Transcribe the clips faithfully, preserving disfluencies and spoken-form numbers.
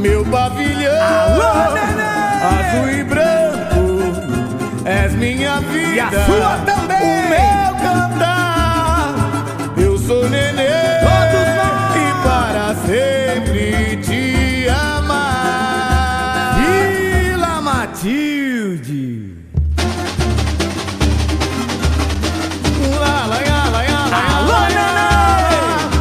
meu pavilhão. Alô, neném! Azul e branco, és minha vida. E a sua também! O meu cantar, eu sou neném. Todos nós! E para sempre te amar. Vila Matilde. Lá, lá, lá, lá, lá, lá. Alô, neném!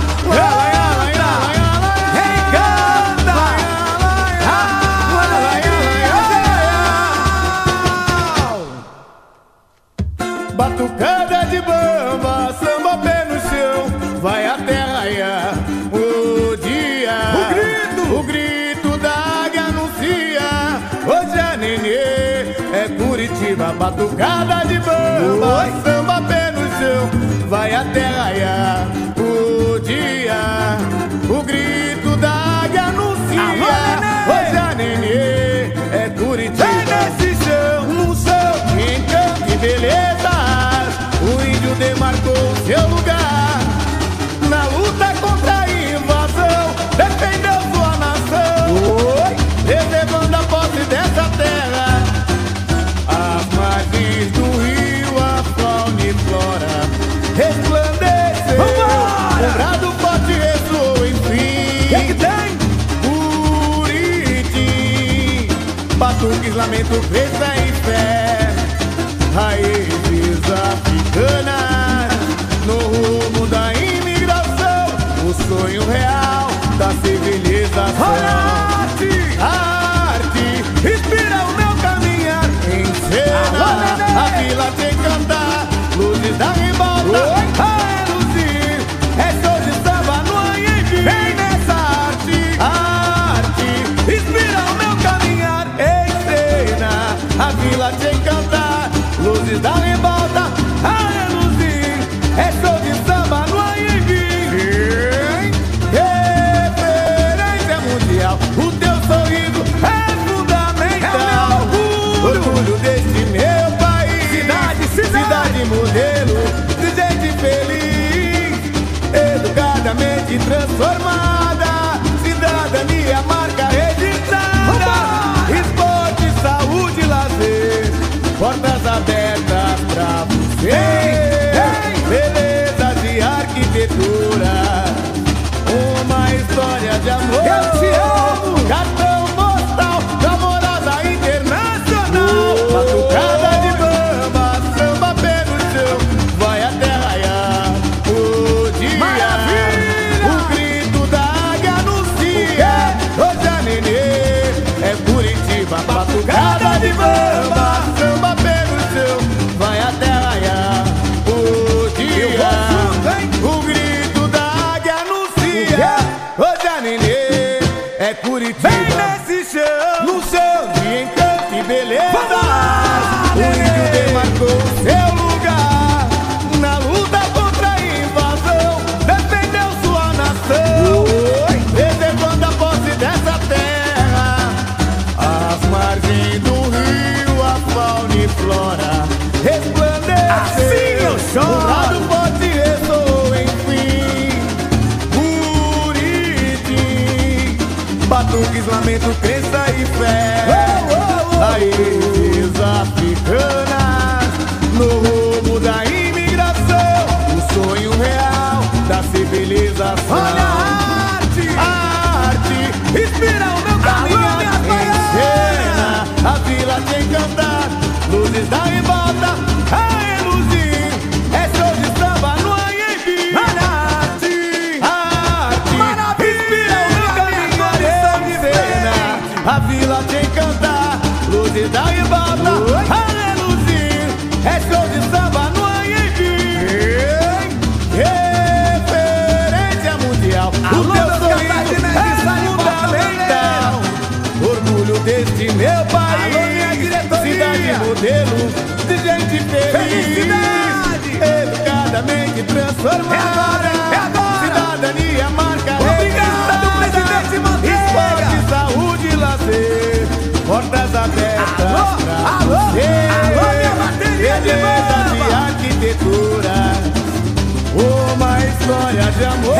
Batucada de bamba, samba pé no chão, vai até raiar o dia. O grito, o grito da águia anuncia, hoje é nenê, é Curitiba. Batucada de bamba, Oi. samba pé no chão, vai até raiar o dia. O grito da águia anuncia, Alô, hoje é nenê, é Curitiba. vem nesse chão, No chão, encanto e beleza, o índio demarcou seu lugar. Na luta contra a invasão, defendeu sua nação. Oi. Reservando a posse dessa terra, as margens do rio, a fauna e flora resplandeceu. Vambora! Um brado forte ressoou, enfim. que que tem? Buritim, batuques, lamento, crença e fé, raízes africanas no rumo da imigração, o sonho real da civilização. Olha a arte! A arte inspira o meu caminhar em cena. Alô, neném! A vila te encantar, luzes da ribalta Oi. a reluzir. É show de samba no Anhembi. Vem nessa arte. A arte inspira o meu caminhar em cena. A vila te encantar, luzes da ribalta a reluzir. É show de samba no Anhembi. Referência mundial, o teu sorriso é fundamental. Orgulho deste meu país, Cidade, cidade. cidade modelo de gente feliz, educadamente transformada, cidadania, marca registrada. Esporte, saúde, lazer, portas abertas pra você. Ei, Beleza de arquitetura, uma história de amor. Eu te amo. Cartão postal da Amorosa Internacional. Batucada de bamba, samba pé no chão, vai até raiar o dia. Maravilha! O grito da águia anuncia, hoje a nenê é Curitiba. Batucada de bamba, samba pé no chão, vai até raiar o dia. Eu vou junto, hein? O grito da águia anuncia, hoje a nenê é Curitiba. Vem nesse chão! No chão de encanto e beleza, Vamos! o índio demarcou seu lugar. Na luta contra a invasão, defendeu sua nação. Reservando a posse dessa terra, as margens do rio, a fauna e flora resplandeceu. Assim eu choro. O lado forte ressoou, enfim. Buritim, batuques, lamento, crença e fé. Raízes africanas no rumo da imigração, o sonho real da civilização. Olha a arte! A arte inspira o meu caminhar minha em baiana! cena. A vila te encantar, luzes da ribalta a reluzir. É show de samba no Anhembi. Olha a arte! A arte Maravilha! inspira o meu caminhar em cena. A vila te encantar, luzes da ribalta a reluzir. É show de samba no Anhembi. Referência mundial, Alô, o teu meus sorriso cantadinhos é de saia fundamental. Orgulho deste meu país. Alô, minha diretoria. Cidade modelo de gente feliz. Felicidade. Educadamente transformada. É agora, é agora. Cidadania, marca Obrigado, registrada. presidente Manteiga. Esporte, saúde e lazer, portas abertas Alô, pra alô, você. alô, minha bateria de Beleza bamba. de arquitetura, uma história de amor.